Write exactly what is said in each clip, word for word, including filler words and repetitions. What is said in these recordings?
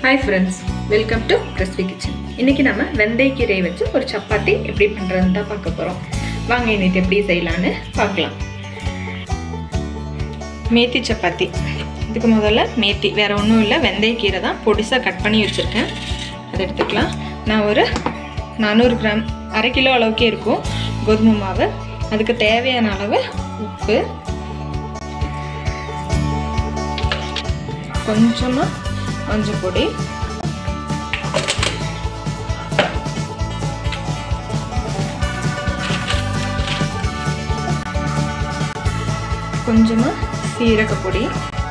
Hi friends, welcome to Prshvi kitchen. இன்னைக்கு நம்ம வெந்தய கீரையை வச்சு ஒரு சப்பாத்தி எப்படி பண்றதுன்னு தான் பார்க்க போறோம். வாங்க இன்னைக்கு எப்படி செய்யலாம்னு பார்க்கலாம். மேத்தி சப்பாத்தி. இதுக்கு முதல்ல மேத்தி வேற ஒண்ணும் இல்ல வெந்தய கீரை தான் பொடிசா கட் பண்ணி வச்சிருக்கேன். அதை எடுத்துக்கலாம். நான் ஒரு நானூறு கிராம் அரை கிலோ அளவுக்கு இருக்கும் கோதுமை மாவு. அதுக்கு தேவையான அளவு உப்பு, கொஞ்சமா மஞ்சள் பொடி, கொஞ்சமா சீரக பொடி,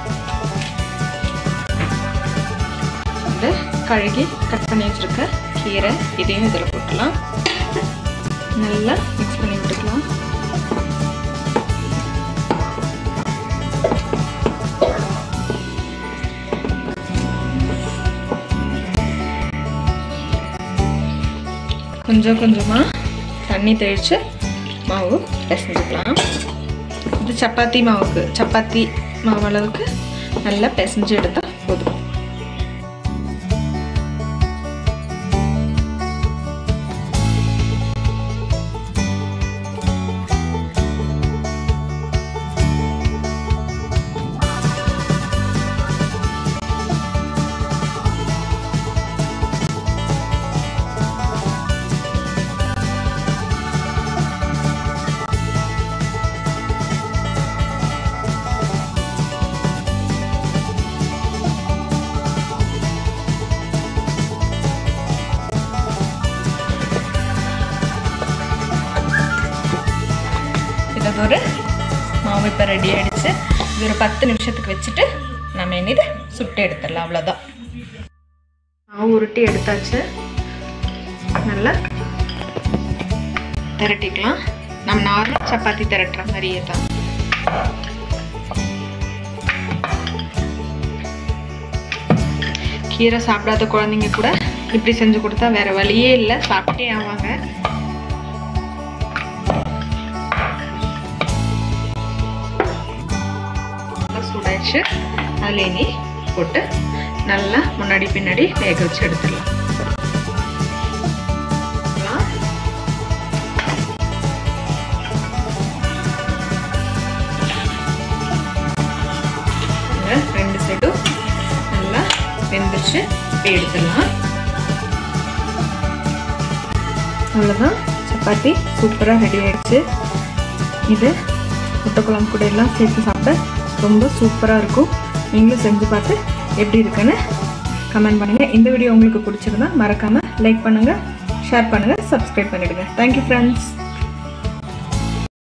இந்த கழுகி கட் பண்ணி வச்சிருக்க கீரை இதையும் இதில் போட்டுக்கலாம். நல்லா மிக்ஸ் பண்ணி விட்டுக்கலாம். கொஞ்சம் கொஞ்சமாக தண்ணி தெளித்து மாவு பிசைஞ்சுக்கலாம். இது சப்பாத்தி மாவுக்கு சப்பாத்தி மாவு அளவுக்கு நல்லா பிசைஞ்சு எடுத்தால் போதும். ஒரு மாவு இப்போ ரெடி ஆகிடுச்சு. இது ஒரு பத்து நிமிஷத்துக்கு வச்சுட்டு நம்ம என்ன இதை சுட்டு எடுத்துடலாம். அவ்வளோதான். மாவு உருட்டி எடுத்தாச்சு. நல்லா திரட்டிக்கலாம். நம்ம நார்மல் சப்பாத்தி திரட்டுற மாதிரியே தான். கீரை சாப்பிடாத குழந்தைங்க கூட இப்படி செஞ்சு கொடுத்தா வேற வழியே இல்லை, சாப்பிட்டே ஆவாங்க. சூடாச்சு. அதில் இனி போட்டு நல்லா முன்னாடி பின்னாடி வேக வச்சு எடுத்துடலாம். ரெண்டு சைடும் நல்லா வெந்துச்சு. இப்போ எடுத்துடலாம். அவ்வளோதான், சப்பாத்தி சூப்பராக ரெடி ஆயிடுச்சு. இது முட்டை குழம்பு கூட எல்லாம் சேர்த்து சாப்பிட ரொம்ப சூப்பராக இருக்கும். நீங்களும் செஞ்சு பார்த்து எப்படி இருக்குன்னு கமெண்ட் பண்ணுங்கள். இந்த வீடியோ உங்களுக்கு பிடிச்சிருந்தா மறக்காமல் லைக் பண்ணுங்கள், ஷேர் பண்ணுங்கள், சப்ஸ்கிரைப் பண்ணிவிடுங்க. Thank you friends.